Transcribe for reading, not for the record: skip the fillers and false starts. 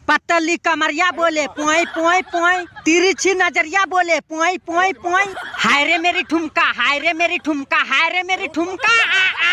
पतली कमरिया बोले पोई पोई पोई, तिरछी नजरिया बोले पोई पोई पोई। हाय रे मेरी ठुमका, हाय रे मेरी ठुमका, हाय रे मेरी ठुमका।